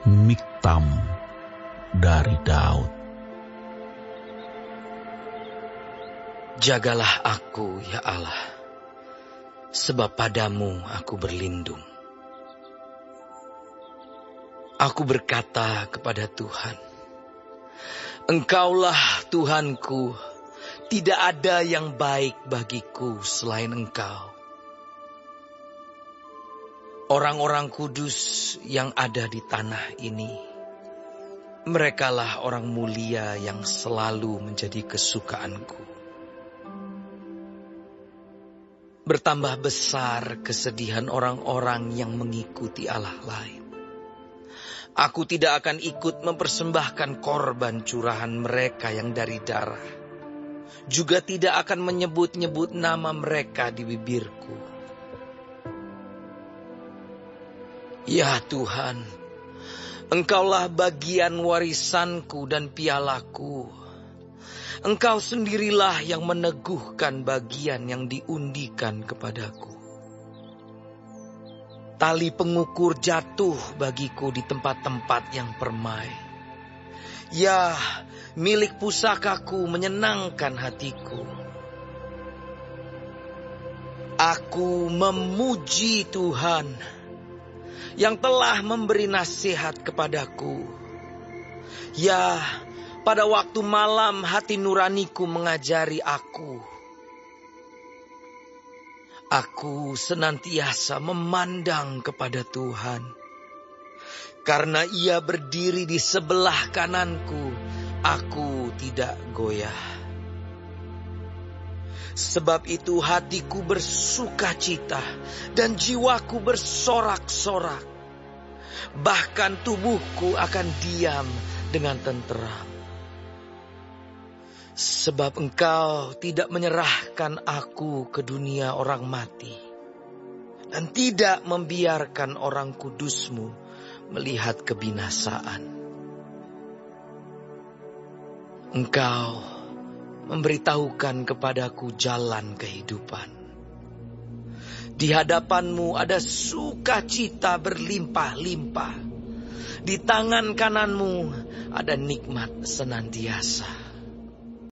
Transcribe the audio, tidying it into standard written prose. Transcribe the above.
Miktam dari Daud. Jagalah aku, ya Allah, sebab padamu aku berlindung. Aku berkata kepada Tuhan, Engkaulah Tuhanku, tidak ada yang baik bagiku selain Engkau. Orang-orang kudus yang ada di tanah ini, merekalah orang mulia yang selalu menjadi kesukaanku. Bertambah besar kesedihan orang-orang yang mengikuti Allah lain. Aku tidak akan ikut mempersembahkan korban curahan mereka yang dari darah. Juga tidak akan menyebut-nyebut nama mereka di bibirku. Ya Tuhan, Engkaulah bagian warisanku dan pialaku. Engkau sendirilah yang meneguhkan bagian yang diundikan kepadaku. Tali pengukur jatuh bagiku di tempat-tempat yang permai. Ya, milik pusakaku menyenangkan hatiku. Aku memuji Tuhan yang telah memberi nasihat kepadaku. Ya, pada waktu malam hati nuraniku mengajari aku. Aku senantiasa memandang kepada Tuhan. Karena Ia berdiri di sebelah kananku, aku tidak goyah. Sebab itu hatiku bersukacita dan jiwaku bersorak-sorak. Bahkan tubuhku akan diam dengan tenteram. Sebab Engkau tidak menyerahkan aku ke dunia orang mati. Dan tidak membiarkan orang kudus-Mu melihat kebinasaan. Engkau memberitahukan kepadaku jalan kehidupan. Di hadapan-Mu ada sukacita berlimpah-limpah. Di tangan kanan-Mu ada nikmat senantiasa.